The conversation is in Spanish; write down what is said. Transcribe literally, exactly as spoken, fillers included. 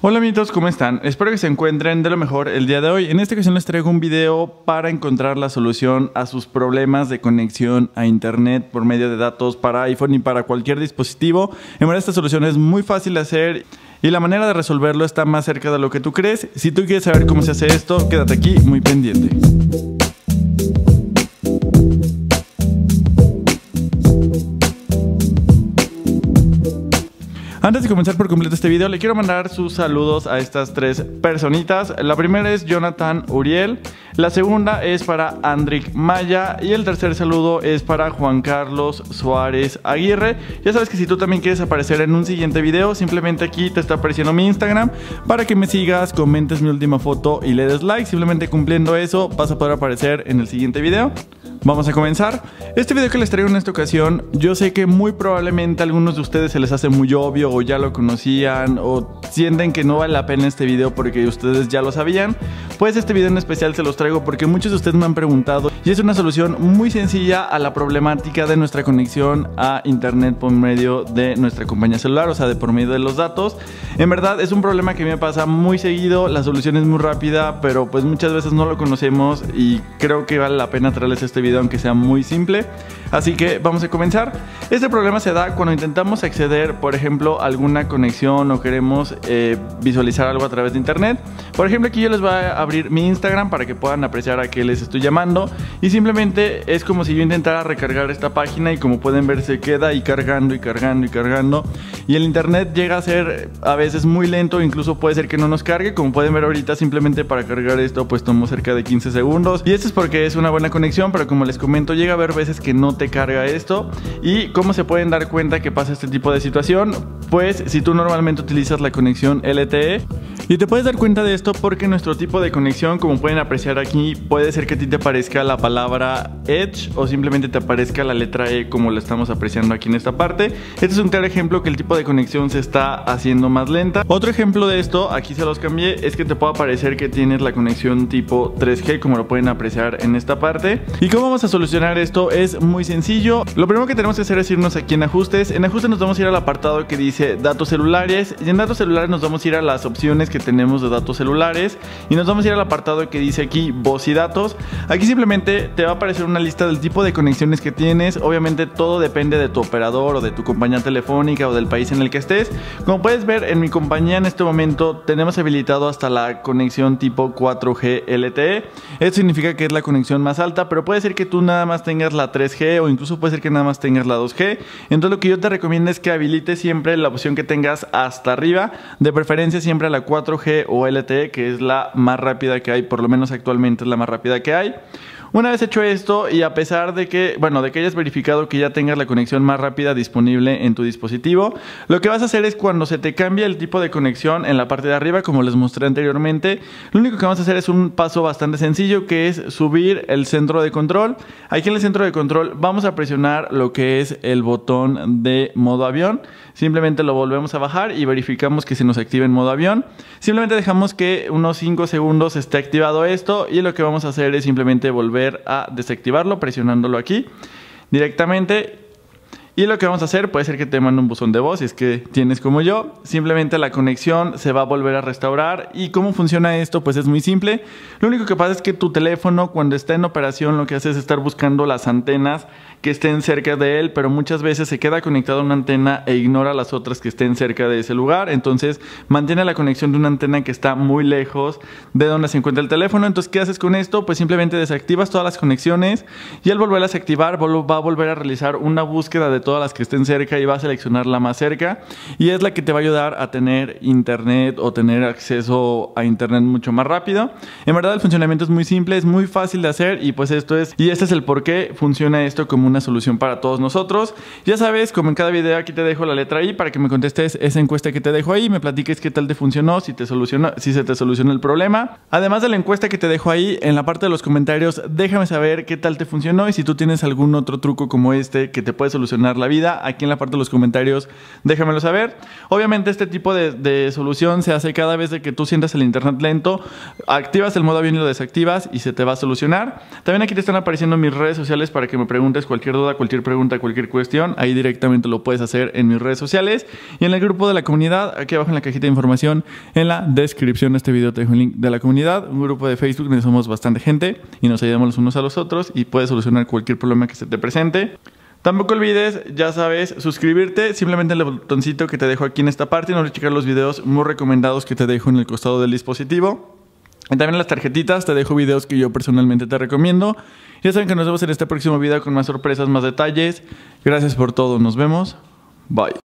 Hola amiguitos, ¿cómo están? Espero que se encuentren de lo mejor el día de hoy. En esta ocasión les traigo un video para encontrar la solución a sus problemas de conexión a internet por medio de datos para iPhone y para cualquier dispositivo. En verdad esta solución es muy fácil de hacer y la manera de resolverlo está más cerca de lo que tú crees. Si tú quieres saber cómo se hace esto, quédate aquí muy pendiente. Antes de comenzar por completo este video, le quiero mandar sus saludos a estas tres personitas. La primera es Jonathan Uriel, la segunda es para Andrick Maya y el tercer saludo es para Juan Carlos Suárez Aguirre. Ya sabes que si tú también quieres aparecer en un siguiente video, simplemente aquí te está apareciendo mi Instagram para que me sigas, comentes mi última foto y le des like. Simplemente cumpliendo eso vas a poder aparecer en el siguiente video. Vamos a comenzar. Este video que les traigo en esta ocasión, yo sé que muy probablemente a algunos de ustedes se les hace muy obvio o ya lo conocían o sienten que no vale la pena este video porque ustedes ya lo sabían. Pues este video en especial se los traigo porque muchos de ustedes me han preguntado y es una solución muy sencilla a la problemática de nuestra conexión a internet por medio de nuestra compañía celular, o sea, de por medio de los datos. En verdad es un problema que me pasa muy seguido, la solución es muy rápida, pero pues muchas veces no lo conocemos y creo que vale la pena traerles este video aunque sea muy simple. Así que vamos a comenzar. Este problema se da cuando intentamos acceder, por ejemplo, a alguna conexión o queremos eh, visualizar algo a través de internet. Por ejemplo, aquí yo les voy a abrir mi Instagram para que puedan apreciar a qué les estoy llamando. Y simplemente es como si yo intentara recargar esta página y como pueden ver se queda ahí cargando y cargando y cargando. Y el internet llega a ser a veces muy lento, incluso puede ser que no nos cargue. Como pueden ver ahorita, simplemente para cargar esto pues tomó cerca de quince segundos. Y esto es porque es una buena conexión, pero como les comento, llega a haber veces que no te carga esto. ¿Y cómo se pueden dar cuenta que pasa este tipo de situación? Pues si tú normalmente utilizas la conexión L T E, y te puedes dar cuenta de esto porque nuestro tipo de conexión, como pueden apreciar aquí, puede ser que a ti te aparezca la palabra Edge o simplemente te aparezca la letra E como lo estamos apreciando aquí en esta parte. Este es un claro ejemplo que el tipo de conexión se está haciendo más lenta. Otro ejemplo de esto, aquí se los cambié, es que te puede aparecer que tienes la conexión tipo tres G, como lo pueden apreciar en esta parte. ¿Y cómo vamos a solucionar esto? Es muy sencillo. Lo primero que tenemos que hacer es irnos aquí en ajustes. En ajustes nos vamos a ir al apartado que dice datos celulares y en datos celulares nos vamos a ir a las opciones que tenemos de datos celulares y nos vamos a ir al apartado que dice aquí voz y datos. Aquí simplemente te va a aparecer una lista del tipo de conexiones que tienes. Obviamente todo depende de tu operador o de tu compañía telefónica o del país en el que estés. Como puedes ver, en mi compañía en este momento tenemos habilitado hasta la conexión tipo cuatro G L T E. Esto significa que es la conexión más alta, pero puede ser que tú nada más tengas la tres G o incluso puede ser que nada más tengas la dos G. Entonces lo que yo te recomiendo es que habilites siempre la opción que tengas hasta arriba, de preferencia siempre a la cuatro G o L T E, que es la más rápida que hay, por lo menos actualmente es la más rápida que hay. Una vez hecho esto y a pesar de que, bueno, de que hayas verificado que ya tengas la conexión más rápida disponible en tu dispositivo, lo que vas a hacer es cuando se te cambie el tipo de conexión en la parte de arriba, como les mostré anteriormente, lo único que vamos a hacer es un paso bastante sencillo, que es subir el centro de control. Aquí en el centro de control vamos a presionar lo que es el botón de modo avión. Simplemente lo volvemos a bajar y verificamos que se nos active en modo avión. Simplemente dejamos que unos cinco segundos esté activado esto y lo que vamos a hacer es simplemente volver a desactivarlo presionándolo aquí directamente. Y lo que vamos a hacer, puede ser que te mande un buzón de voz si es que tienes como yo. Simplemente la conexión se va a volver a restaurar. ¿Y cómo funciona esto? Pues es muy simple. Lo único que pasa es que tu teléfono cuando está en operación lo que hace es estar buscando las antenas que estén cerca de él, pero muchas veces se queda conectado a una antena e ignora las otras que estén cerca de ese lugar. Entonces mantiene la conexión de una antena que está muy lejos de donde se encuentra el teléfono. Entonces, ¿qué haces con esto? Pues simplemente desactivas todas las conexiones y al volverlas a activar va a volver a realizar una búsqueda de todas las que estén cerca y va a seleccionar la más cerca y es la que te va a ayudar a tener internet o tener acceso a internet mucho más rápido. En verdad el funcionamiento es muy simple, es muy fácil de hacer y pues esto es, y este es el por qué funciona esto como una solución para todos nosotros. Ya sabes, como en cada video aquí te dejo la letra I para que me contestes esa encuesta que te dejo ahí, me platiques qué tal te funcionó, si te solucionó, si se te solucionó el problema. Además de la encuesta que te dejo ahí, en la parte de los comentarios déjame saber qué tal te funcionó y si tú tienes algún otro truco como este que te puede solucionar solucionar la vida? Aquí en la parte de los comentarios déjamelo saber. Obviamente este tipo de, de solución se hace cada vez de que tú sientas el internet lento, activas el modo avión y lo desactivas y se te va a solucionar. También aquí te están apareciendo mis redes sociales para que me preguntes cualquier duda, cualquier pregunta, cualquier cuestión. Ahí directamente lo puedes hacer en mis redes sociales y en el grupo de la comunidad, aquí abajo en la cajita de información, en la descripción de este video te dejo el link de la comunidad, un grupo de Facebook donde somos bastante gente y nos ayudamos los unos a los otros y puedes solucionar cualquier problema que se te presente. Tampoco olvides, ya sabes, suscribirte, simplemente el botoncito que te dejo aquí en esta parte, y no olvides checar los videos muy recomendados que te dejo en el costado del dispositivo. Y también en las tarjetitas te dejo videos que yo personalmente te recomiendo. Ya saben que nos vemos en este próximo video con más sorpresas, más detalles. Gracias por todo, nos vemos. Bye.